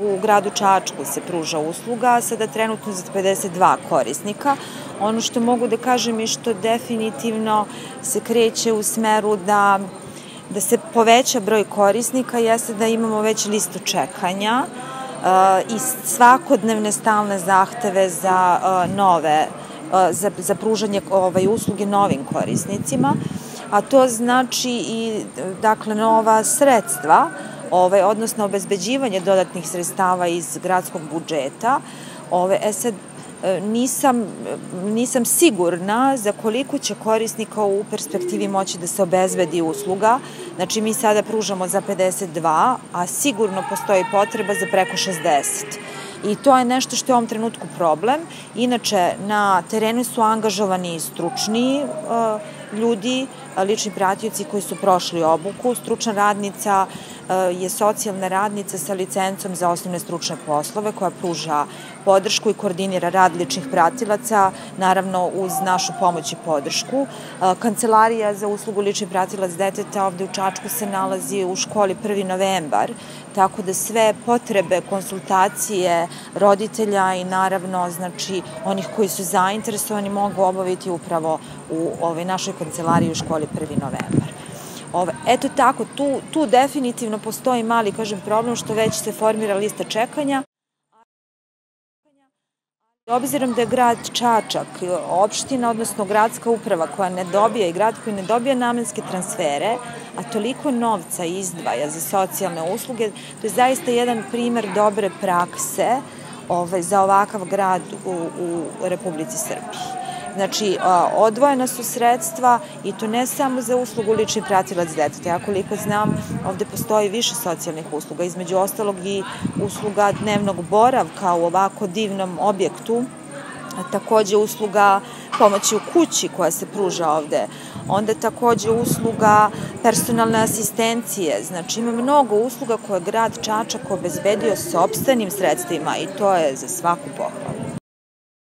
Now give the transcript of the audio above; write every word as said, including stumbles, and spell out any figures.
U gradu Čačku se pruža usluga, sada trenutno za pedeset dva korisnika. Ono što mogu da kažem i što definitivno se kreće u smeru da, da se poveća broj korisnika jeste da imamo već listu čekanja uh, i svakodnevne stalne zahteve za uh, nove, uh, za, za pružanje ovaj, usluge novim korisnicima, a to znači i dakle nova sredstva, Ove, odnosno obezbeđivanje dodatnih sredstava iz gradskog budžeta. Ove, e sad, nisam, nisam sigurna za koliko će korisnika u perspektivi moći da se obezbedi usluga. Znači, mi sada pružamo za pedeset dva, a sigurno postoji potreba za preko šezdeset. I to je nešto što je u ovom trenutku problem. Inače, na terenu su angažovani stručni uh, ljudi, lični pratioci koji su prošli obuku. Stručna radnica uh, je socijalna radnica sa licencom za osnovne stručne poslove koja pruža podršku i koordinira rad ličnih pratilaca, naravno uz našu pomoć i podršku. Uh, Kancelarija za uslugu lični pratilac deteta ovde u Čačku se nalazi u školi prvi novembar, tako da sve potrebe, konsultacije roditelja i naravno znači onih koji su zainteresovani mogu obaviti upravo u ovoj našoj kancelariji u školi prvi novembar. Ove, eto tako, tu, tu definitivno postoji mali, kažem, problem što već se formira lista čekanja. Obzirom da je grad Čačak, opština, odnosno gradska uprava koja ne dobija i grad koji ne dobija namenske transfere, a toliko novca izdvaja za socijalne usluge, to je zaista jedan primer dobre prakse ovaj, za ovakav grad u, u Republici Srbiji. Znači, odvojena su sredstva i to ne samo za uslugu lični pratilac deteta. Ja koliko znam, ovde postoji više socijalnih usluga, između ostalog i usluga dnevnog boravka u ovako divnom objektu, takođe usluga pomoći u kući koja se pruža ovde, onda takođe usluga personalne asistencije. Znači, ima mnogo usluga koje grad Čačak obezbedio sopstvenim sredstvima i to je za svaku pohvalu.